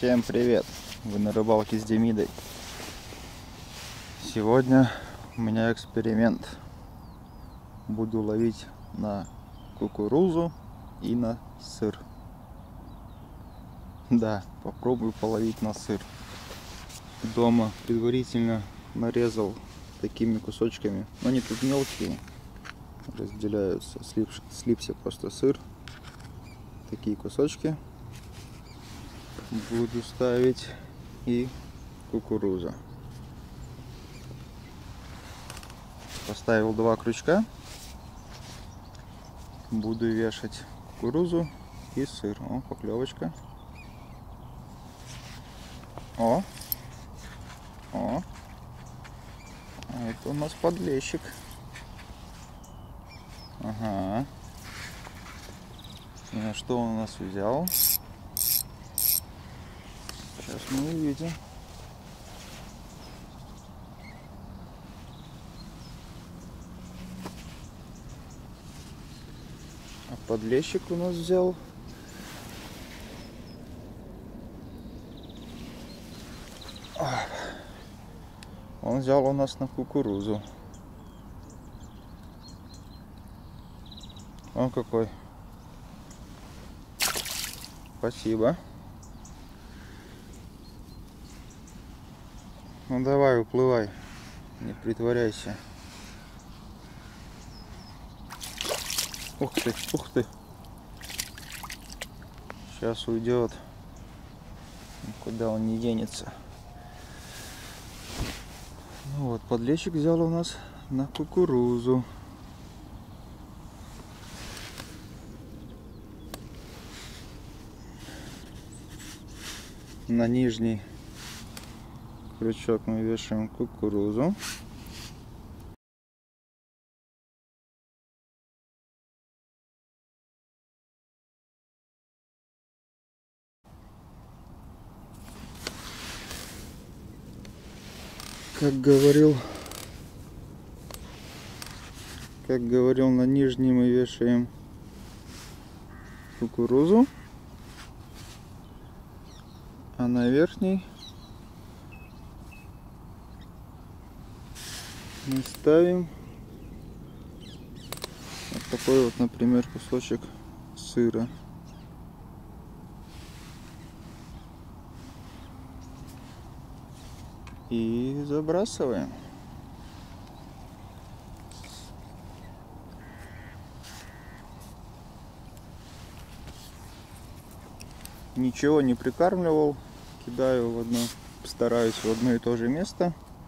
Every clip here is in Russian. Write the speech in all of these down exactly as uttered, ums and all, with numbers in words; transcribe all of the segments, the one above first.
Всем привет! Вы на рыбалке с Демидой. Сегодня у меня эксперимент. Буду ловить на кукурузу и на сыр. Да, попробую половить на сыр. Дома предварительно нарезал такими кусочками. Но они тут мелкие, разделяются. Слип, слипся просто сыр. Такие кусочки. Буду ставить и кукуруза. Поставил два крючка. Буду вешать кукурузу и сыр. О, поклевочка. О, о, а это у нас подлещик. Ага. И что он у нас взял? Сейчас мы увидим. А подлещик у нас взял он взял у нас на кукурузу. Он какой. Спасибо. Ну давай, уплывай, не притворяйся. Ух ты, ух ты. Сейчас уйдет. Куда он не денется. Ну вот, подлещик взял у нас на кукурузу. На нижний крючок мы вешаем кукурузу. Как говорил, как говорил, на нижний мы вешаем кукурузу, а на верхний мы ставим вот такой вот, например, кусочек сыра. И забрасываем. Ничего не прикармливал, кидаю в одно, стараюсь в одно и то же место.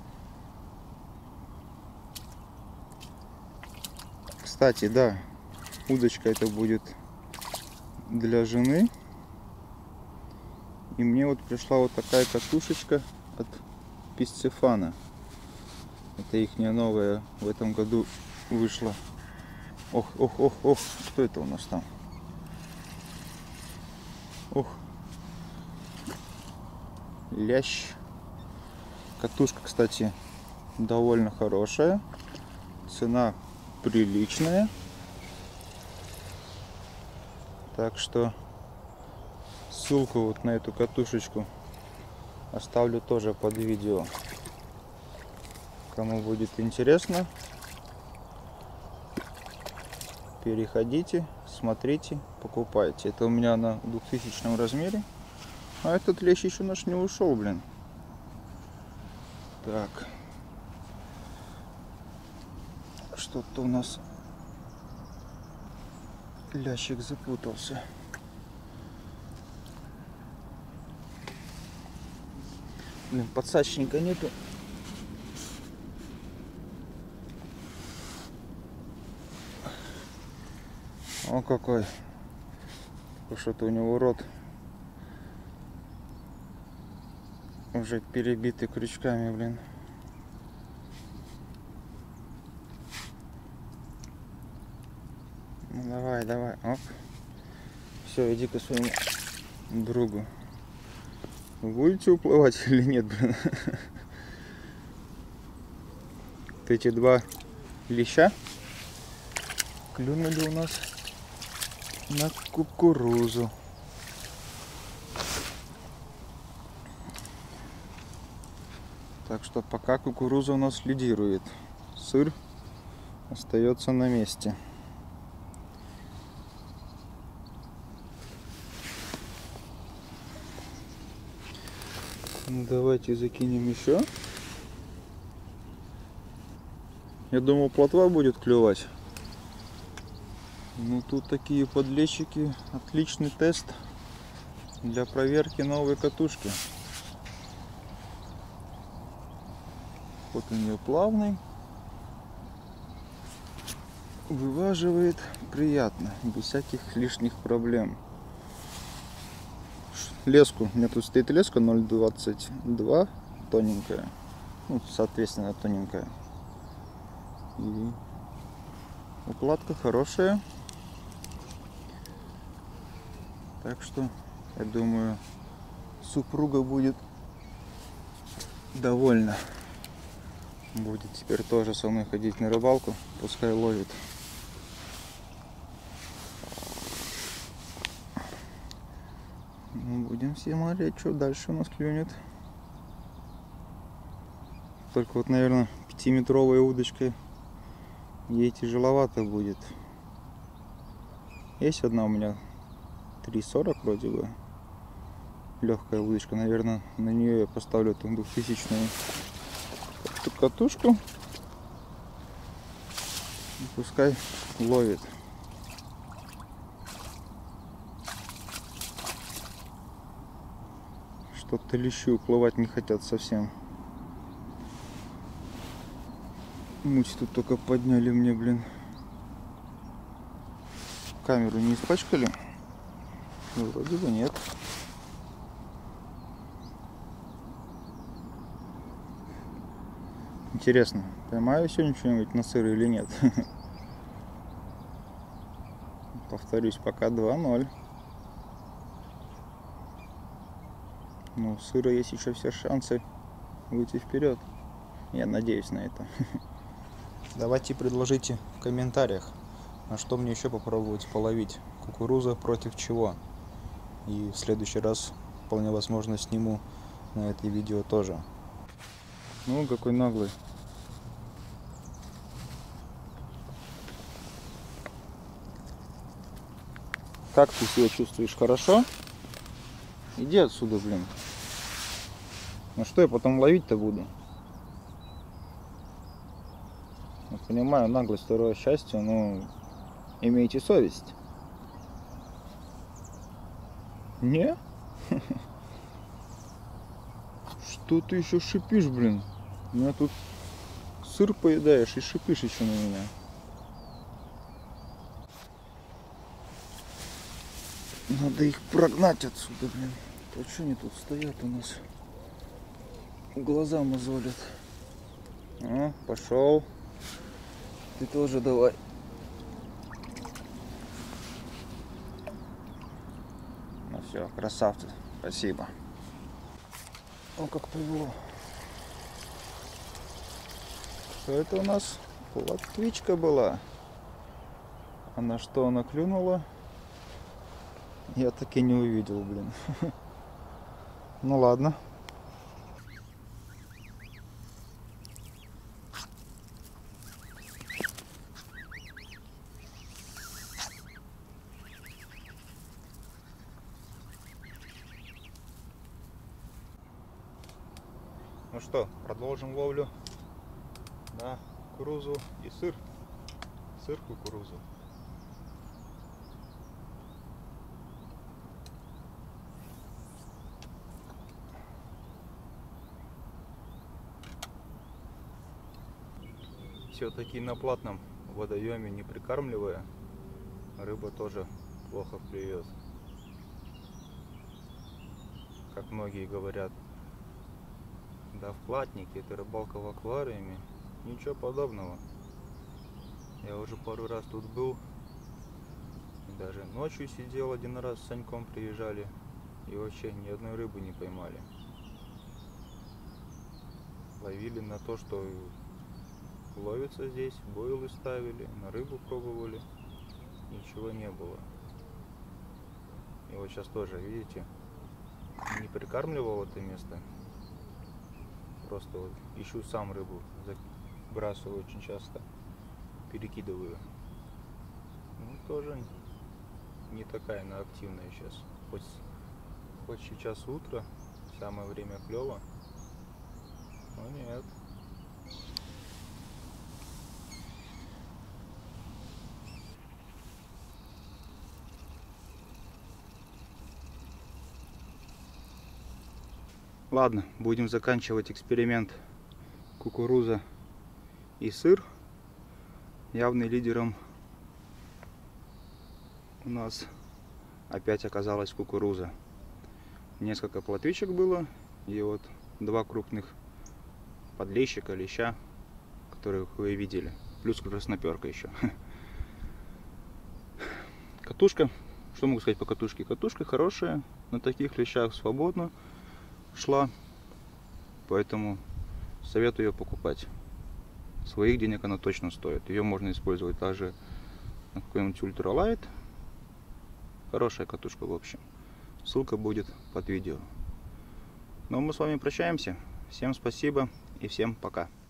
Кстати, да, удочка это будет для жены. И мне вот пришла вот такая катушечка от Piscifano. Это их новая в этом году вышла. Ох, ох, ох, ох, что это у нас там? Ох, лящ. Катушка, кстати, довольно хорошая. Цена приличная. Так что ссылку вот на эту катушечку оставлю тоже под видео. Кому будет интересно, переходите, смотрите, покупайте. Это у меня на двухтысячном размере. А этот лещ еще наш не ушел, блин. Так. Что-то у нас лящик запутался. Блин, подсачника нету. О, какой. Что-то у него рот уже перебитый крючками, блин. Ну давай, давай. Оп. Все, иди к своему другу. Будете уплывать или нет, блин? Вот эти два леща клюнули у нас на кукурузу. Так что пока кукуруза у нас лидирует. Сыр остается на месте. Ну, давайте закинем еще. Я думал, плотва будет клевать. Ну тут такие подлещики. Отличный тест для проверки новой катушки. Вот у нее плавный. Вываживает приятно, без всяких лишних проблем. Леску, у меня тут стоит леска ноль двадцать два, тоненькая, ну, соответственно тоненькая. И укладка хорошая. Так что, я думаю, супруга будет довольна. Будет теперь тоже со мной ходить на рыбалку, пускай ловит. Будем смотреть, что дальше у нас клюнет. Только вот, наверное, пятиметровой удочкой ей тяжеловато будет. Есть одна у меня три сорок вроде бы. Легкая удочка. Наверное, на нее я поставлю эту двухтысячную катушку. И пускай ловит. Что-то лещи уплывать не хотят совсем. Муть тут только подняли мне, блин. Камеру не испачкали? Ну, вроде бы нет. Интересно, поймаю сегодня что-нибудь на сыр или нет? Повторюсь, пока два ноль. Ну, у сыра есть еще все шансы выйти вперед. Я надеюсь на это. Давайте предложите в комментариях, на что мне еще попробовать половить. Кукуруза против чего. И в следующий раз, вполне возможно, сниму на это видео тоже. Ну, какой наглый. Как ты себя чувствуешь? Хорошо? Иди отсюда, блин. Ну что я потом ловить-то буду? Я понимаю, наглость второе счастье, но имейте совесть. Не? Что ты еще шипишь, блин? У меня тут сыр поедаешь и шипишь еще на меня. Надо их прогнать отсюда, блин. А что они тут стоят у нас? Глаза мозолят. А, пошел. Ты тоже давай. Ну все, красавцы. Спасибо. О, как повело. Что это у нас? Плотвичка была. А на что она клюнула? Я так и не увидел, блин. Ну ладно. Ну что, продолжим ловлю на кукурузу и сыр. Сыр, кукурузу. Все-таки на платном водоеме, не прикармливая, рыба тоже плохо клюет. Как многие говорят, да в платнике это рыбалка в аквариуме. Ничего подобного. Я уже пару раз тут был. Даже ночью сидел один раз, с Саньком приезжали. И вообще ни одной рыбы не поймали. Ловили на то, что ловится здесь, бойлы ставили, на рыбу пробовали. Ничего не было. И вот сейчас тоже, видите, не прикармливал это место. Просто вот ищу сам рыбу, забрасываю очень часто, перекидываю. Ну, тоже не такая она активная сейчас. Хоть, хоть сейчас утро, самое время клёва, но нет. Ладно, будем заканчивать эксперимент кукуруза и сыр. Явным лидером у нас опять оказалась кукуруза. Несколько плотвичек было, и вот два крупных подлещика, леща, которых вы видели, плюс красноперка еще. Катушка, что могу сказать по катушке? Катушка хорошая, на таких лещах свободно шла, поэтому советую ее покупать. Своих денег она точно стоит. Ее можно использовать также на какой-нибудь ультралайт. Хорошая катушка, в общем. Ссылка будет под видео. Ну а мы с вами прощаемся. Всем спасибо и всем пока.